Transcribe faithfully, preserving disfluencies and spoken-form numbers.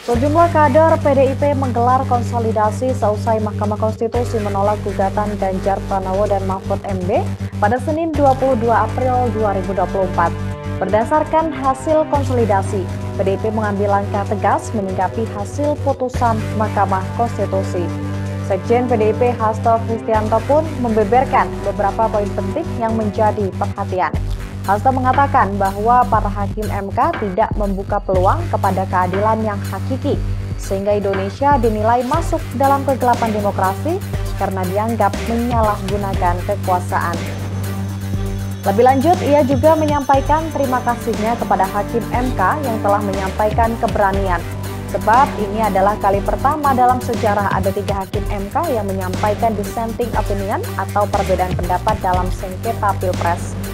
Sejumlah kader P D I P menggelar konsolidasi seusai Mahkamah Konstitusi menolak gugatan Ganjar Pranowo dan Mahfud M D pada Senin dua puluh dua April dua ribu dua puluh empat. Berdasarkan hasil konsolidasi, P D I P mengambil langkah tegas menyikapi hasil putusan Mahkamah Konstitusi. Sekjen P D I P Hasto Kristiyanto pun membeberkan beberapa poin penting yang menjadi perhatian. Hasto mengatakan bahwa para hakim M K tidak membuka peluang kepada keadilan yang hakiki, sehingga Indonesia dinilai masuk dalam kegelapan demokrasi karena dianggap menyalahgunakan kekuasaan. Lebih lanjut, ia juga menyampaikan terima kasihnya kepada hakim M K yang telah menyampaikan keberanian. Sebab ini adalah kali pertama dalam sejarah ada tiga hakim M K yang menyampaikan dissenting opinion atau perbedaan pendapat dalam sengketa Pilpres.